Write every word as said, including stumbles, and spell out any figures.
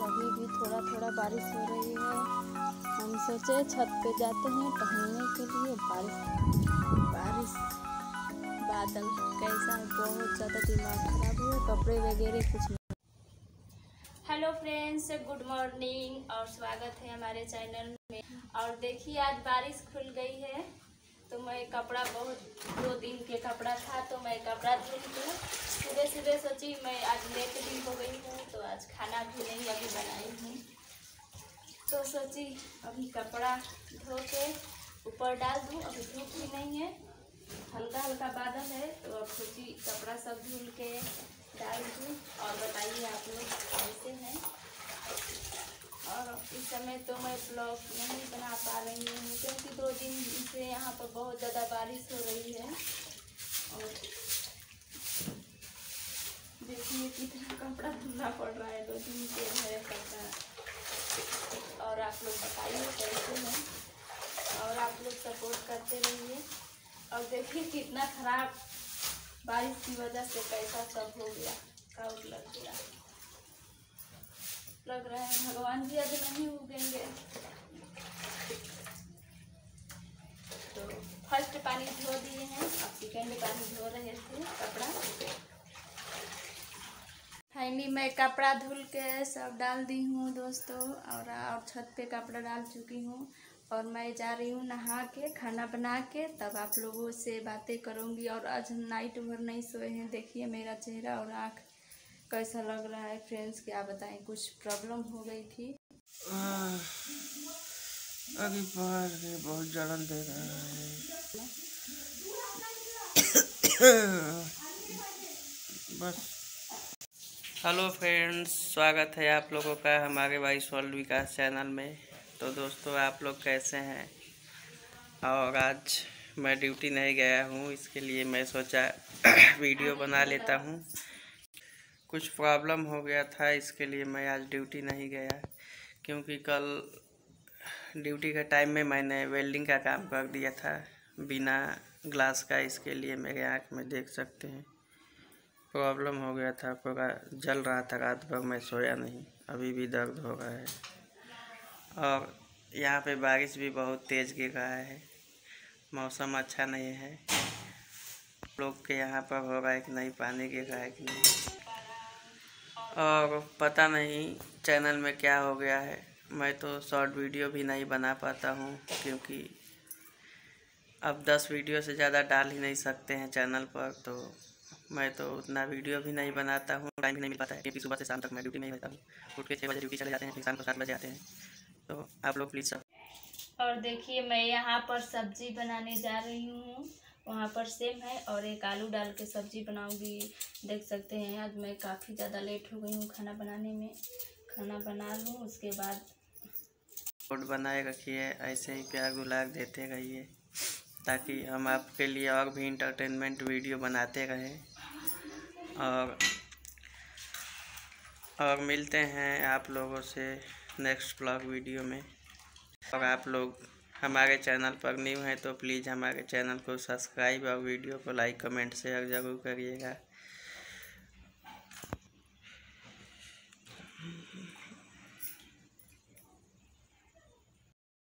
अभी भी थोड़ा थोड़ा बारिश हो रही है। हम सोचे छत पे जाते हैं टहलने के लिए। बारिश बारिश बादल कैसा है, बहुत ज़्यादा दिमाग खराब हुआ, कपड़े वगैरह कुछ नहीं। हेलो फ्रेंड्स, गुड मॉर्निंग और स्वागत है हमारे चैनल में। और देखिए आज बारिश खुल गई है तो मैं कपड़ा बहुत दो दिन के कपड़ा था तो मैं कपड़ा धुल के सुबह सुबह सोची मैं आज लेट भी हो गई हूँ तो आज खाना भी नहीं अभी बनाई हूँ, तो सोची अभी कपड़ा धो के ऊपर डाल दूँ। अभी धूप भी नहीं है, हल्का हल्का बादल है, तो अब सोची कपड़ा सब धुल के डाल दूँ। और बताइए आप लोग कैसे हैं। और इस समय तो मैं ब्लॉग नहीं बना पा रही हूँ क्योंकि दो दिन से यहाँ पर बहुत ज़्यादा बारिश हो रही है। और देखिए कितना कपड़ा धुलना पड़ रहा है, दो दिन से है कपड़ा। और आप लोग बताइए कैसे हैं और आप लोग सपोर्ट करते रहिए। और देखिए कितना खराब बारिश की वजह से कैसा सब हो गया, क्राउड लग गया। लग रहा है भगवान भी आज नहीं उगेंगे। तो फर्स्ट पानी धो दिए हैं, अब सेकेंड पानी धो रहे थे कपड़ा। फाइनली मैं कपड़ा धुल के सब डाल दी हूँ दोस्तों, और और छत पे कपड़ा डाल चुकी हूँ। और मैं जा रही हूँ नहा के खाना बना के, तब आप लोगों से बातें करूँगी। और आज नाइट भर नहीं सोए हैं, देखिए मेरा चेहरा और आँख कैसा लग रहा है फ्रेंड्स, क्या बताएं, कुछ प्रॉब्लम हो गई थी। अभी बाहर है, बहुत जलन दे रहा है। बस हेलो फ्रेंड्स, स्वागत है आप लोगों का हमारे वाइस वर्ल्ड विकास चैनल में। तो दोस्तों आप लोग कैसे हैं। और आज मैं ड्यूटी नहीं गया हूँ, इसके लिए मैं सोचा वीडियो बना लेता हूँ। कुछ प्रॉब्लम हो गया था, इसके लिए मैं आज ड्यूटी नहीं गया, क्योंकि कल ड्यूटी के टाइम में मैंने वेल्डिंग का काम कर दिया था बिना ग्लास का। इसके लिए मेरे आँख में देख सकते हैं प्रॉब्लम हो गया था, पूरा जल रहा था। रात भर मैं सोया नहीं, अभी भी दर्द हो रहा है। और यहाँ पे बारिश भी बहुत तेज़ गिर रहा है, मौसम अच्छा नहीं है। लोग के यहाँ पर हो रहा है कि नहीं, पानी गिर रहा है कि नहीं, और पता नहीं चैनल में क्या हो गया है। मैं तो शॉर्ट वीडियो भी नहीं बना पाता हूँ, क्योंकि अब दस वीडियो से ज़्यादा डाल ही नहीं सकते हैं चैनल पर, तो मैं तो उतना वीडियो भी नहीं बनाता हूँ। टाइम भी नहीं मिल पाता है, क्योंकि सुबह से शाम तक मैं ड्यूटी में ही रहता हूँ। उठ के छः बजे ड्यूटी चले जाते हैं, फिर शाम को सात बजे आते हैं। तो आप लोग प्लीज़ सब। और देखिए मैं यहाँ पर सब्जी बनाने जा रही हूँ, वहाँ पर सेम है और एक आलू डाल के सब्जी बनाऊंगी। देख सकते हैं आज मैं काफ़ी ज़्यादा लेट हो गई हूँ खाना बनाने में। खाना बना लूँ उसके बाद फूड बनाए रखिए, ऐसे ही प्यार गुलाब देते रहिए, ताकि हम आपके लिए और भी इंटरटेनमेंट वीडियो बनाते रहें। और और मिलते हैं आप लोगों से नेक्स्ट ब्लॉग वीडियो में। और आप लोग हमारे चैनल पर न्यू हैं तो प्लीज़ हमारे चैनल को सब्सक्राइब और वीडियो को लाइक कमेंट शेयर ज़रूर करिएगा।